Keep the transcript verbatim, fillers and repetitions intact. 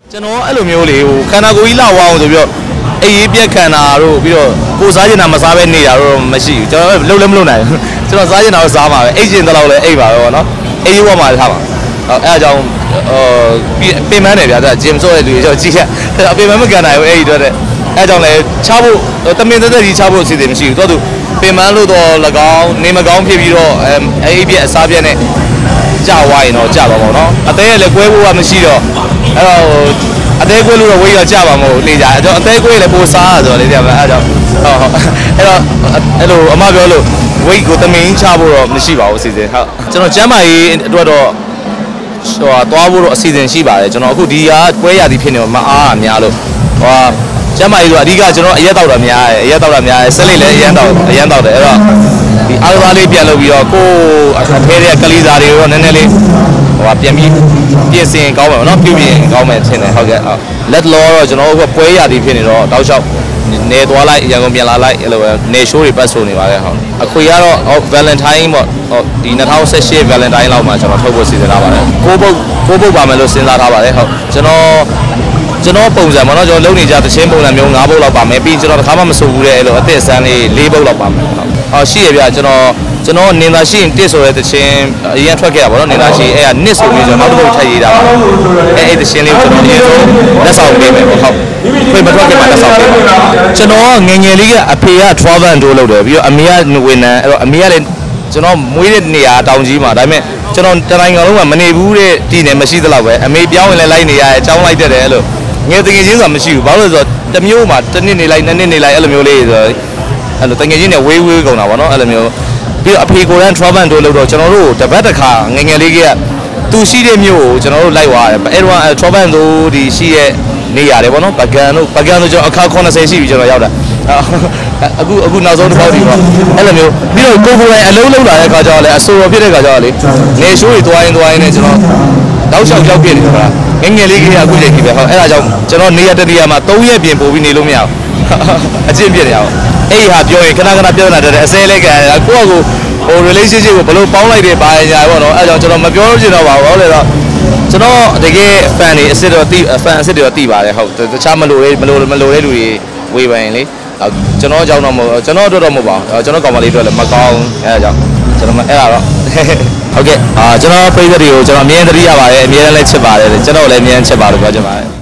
ကျွန်တော်အဲ့လိုမျိုးလေဟိုခန္ဓာကိုယ်ကြီးလောက်အောင်ဆိုပြီးတော့အေးရေးပြက်ခန္ဓာတို့ပြီးတော့ကိုစားကျင်တာမစားပဲနေတာတော့မရှိဘူးကျွန်တော်လုံးလည်းမလုံးနိုင်ဘူးကျွန်တော်စားကျင်တာတော့စားမှာပဲအိတ်ကျင်တော့လည်းအိတ်ပါပဲပေါ့နော်အေးရေးဝတ်မှာထားပါအဲ့အကြောင်းဟိုပင်မနေဗျာဂျင်ဆော့ရဲ့လူတွေကျွန်တော်ကြည့်ရအပင်မမကန်နိုင်ဘူးအဲ့ဒီတော့တဲ့အဲ့ကြောင့်လည်းချဖို့တမင်သက်သက်ကြီးချဖို့အစီအစဉ်မရှိဘူးတော်သူပင်မလို့တော့၎င်းနေမကောင်းဖြစ်ပြီးတော့အဲအိတ်ပြက်အစားပြက်နဲ့ကြာဝိုင်းတော့ကြာတော့ပေါ့နော်အသေးလည်းကွဲဖို့ကမရှိတော့အဲ့တော့အသေးကွဲလို့တော့ဝေးရကြပါမဟုတ်လေကြာအဲ့တော့အသေးကွဲလည်းပိုစားရဆိုတော့လေကြာပါအဲ့တော့ဟုတ်အဲ့တော့အဲ့လိုအမပြောလို့ဝေးကိုတမင်ချဖို့တော့မရှိပါဘူးအစီအစဉ်ဟုတ်ကျွန်တော်ကျမ်းမာရေးအတွက်တော့ဟိုသွားဖို့တော့အစီအစဉ်ရှိပါတယ်ကျွန်တော်အခုဒီကပွဲရသည်ဖြစ်နေမအားအများလို့ဟိုကျမ်းမာရေးဆိုအဓိကကျွန်တော်အရက်တောက်တာများတယ်အရက်တောက်တာများတယ်ဆက်လိုက်လည်းအရက်တောက်အရက်တောက်တယ်အဲ့တော့ဒီအားကစားလေးပြန်လုပ်ပြီးတော့ကိုအထဲတဲ့ကလေးစားတွေတော့နည်းနည်းလေးဟိုပြန်ပြီးပြင်ဆင်ကောင်းမယ်နော်ပြုပြင်ကောင်းမယ်ထင်တယ်ဟုတ်ကဲ့လက်လောတော့ကျွန်တော်တို့ပွဲရသည်ဖြစ်နေတော့တောက်လျှောက်နေသွားလိုက်ရန်ကုန်ပြန်လာလိုက်အဲ့လိုပဲနေရှိုးတွေပတ်ဆိုနေပါတယ်ဟုတ်အခွေကတော့ Valentine ပေါ့ဟောဒီ၂၀၁၈ Valentine လောက်မှာကျွန်တော်ထုတ်ဖို့စီစဉ်ထားပါတယ်ကိုပုတ်ကိုပုတ်ပါမယ်လို့စဉ်းစားထားပါတယ်ဟုတ်ကျွန်တော်ကျွန်တော်ပုံစံပေါ့နော်ကျွန်တော်လုံနေကြသချင်းပုံစံမျိုး၅ပုတ်လောက်ပါမယ်ပြီးကျွန်တော်တစ်ခါမှမဆိုဘူးတဲ့အဲ့လိုအသစ်အစမ်းလေး၄ပုတ်လောက်ပါမယ်ဟုတ်ဟောရှိရပြကျွန်တော်ကျွန်တော်နင်သာရှိရင်တစ်ဆိုတဲ့သချင်းအရင်ထွက်ခဲ့တာပေါ့နော်နင်သာရှိအဲ့ကနှစ်ဆိုပြီးကျွန်တော်နောက်တစ်ပုတ်ထပ်ရေးတာပါအဲ့အဲ့သချင်းလေးကိုကျွန်တော်ရေးဆုံးလက်ဆောင်ပေးမယ်ပေါ့ဟုတ်ခွေမထွက်ခင်မှာလက်ဆောင်ပေးမယ်ကျွန်တော်ငငယ်လေးကအဖေက travel and tour လုပ်တယ်ပြီးတော့အမေကဝန်ထမ်းအဲ့တော့အမေကလည်းကျွန်တော်မွေးတဲ့နေရာတောင်ကြီးမှာဒါပေမဲ့ကျွန်တော်တတိုင်းကောင်လုံးကမနေဘူးတဲ့တည်နေမရှိသလောက်ပဲအမေပြောင်းရင်လည်းလိုက်နေရအကြောင်းလိုက်တတ်တယ်အဲ့လိုငယ်တငယ်ချင်းဆိုတာမရှိဘူးဘာလို့လဲဆိုတော့တစ်မျိုးမှာတစ်နှစ်နေလိုက်နှစ်နှစ်နေလိုက်အဲ့လိုမျိုးလေးဆိုတော့အဲ့လိုတငယ်ချင်းတွေဝေးဝေးကုန်တာပေါ့နော်အဲ့လိုမျိုးပြီးတော့အဖေကိုယ်တိုင် travel and tour လုပ်တော့ကျွန်တော်တို့တပတ်တစ်ခါငငယ်လေးကသူရှိတဲ့မြို့ကိုကျွန်တော်တို့လိုက်သွားတယ်အဲ့တော့ travel and tour ဒီရှိရဲ့နေရတယ်ပေါ့နော်ပကံတို့ပကံတို့ကျွန်တော်အခါ၉၀ရှိပြီကျွန်တော်ရောက်တာအခုအခုနောက်ဆုံးတစ်ခေါက်ဒီပေါ့အဲ့လိုမျိုးပြီးတော့ကိုကိုယ်တိုင်အလုံးလုံးလာတဲ့ခါကျတော့လေအဆိုတော်ဖြစ်တဲ့ခါကျတော့လေနေရှိုးတွေတွိုင်းတွိုင်းနဲ့ကျွန်တော်တောက်လျှောက်ရောက်ပြနေတယ်ဆိုတာငငယ်လေးကြီးကအခုချိန်ကြီးပဲဟုတ်အဲ့ဒါကြောင့်ကျွန်တော်နေရတတိယမှာ၃ရက်ပြင်ပို့ပြီးနေလို့မရဘူးအချင်းပြနေရအောင်အဲ့ဟာပြောရင်ခဏခဏပြောနေတာတဲ့အစဲလေးကကိုယ့်အကိုဟို relationship ကိုဘယ်လိုပေါင်းလိုက်တယ်ပါညာပေါ့နော်အဲ့ကြောင့်ကျွန်တော်မပြောလို့ချင်တော့ပါဘူးဟုတ်လေတော့ကျွန်တော်တကယ် fan တွေအစ်စ်တော့တိ fan အစ်စ်တွေတော့တိပါတယ်ဟုတ်တခြားမလို့မလို့မလို့တဲ့လူတွေဝေးပိုင်လေကျွန်တော်အကြောင်းတော့မဟုတ်ကျွန်တော်အတွက်တော့မဟုတ်ပါဘူးကျွန်တော်ကောင်မလေးအတွက်လည်းမကောင်းအဲ့ဒါကြောင့်ကျွန်တော်အဲ့ဒါတော့ဟုတ်ကဲ့အာကျွန်တော်ပရိသတ်တွေကိုကျွန်တော်အမြဲတမ်းသတိရပါတယ်အမြဲတမ်းလည်းချစ်ပါတယ်ကျွန်တော်လည်းအမြဲတမ်းချစ်ပါလို့ပြောချင်ပါတယ်